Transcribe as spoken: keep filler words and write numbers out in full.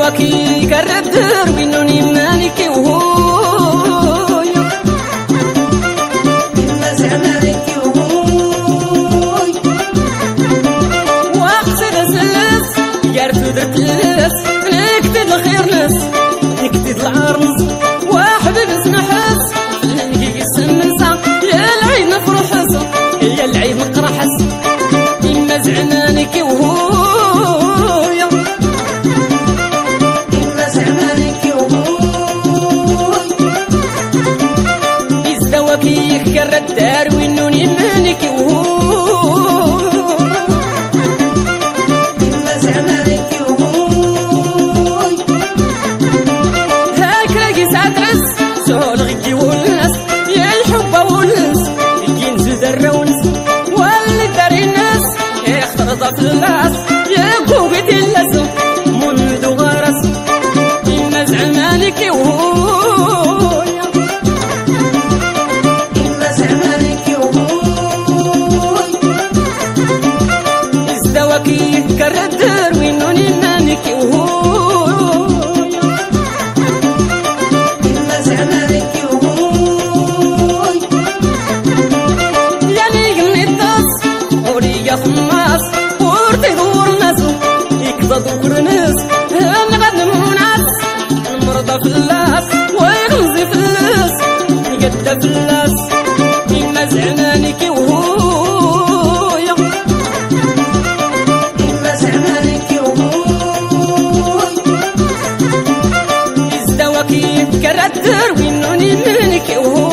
ازدواكي كردر وينوني مالك وهو إما زعمالك وهو واقصد سلس يارتو درت لس نكتد الخير نس نكتد العرنس وحبيب سنحس نلقي السمسة يا العيد نفرحس يا العيد نقرحس إما زعمالك وهو ازدواكي كردار وينوني مالك وهو إما زعمالك وهو هاك راقي ساعة رس سهول غدي والناس يا الحب والناس ينزل درة ونس واللي داري الناس يا اخترض في الناس يا قوقة اللسم منذ غرس إما زعمالك وهو كردر وينوني مالك وهو إما زعمالك وهو يا نجم الدس وريا خماس ورتي دور ناس يكضى دور ناس نغد منعس نمرضى في اللاس ويغمزي في اللاس يقدى في اللاس إما زعمالك وهو كردر وينوني مالك وهو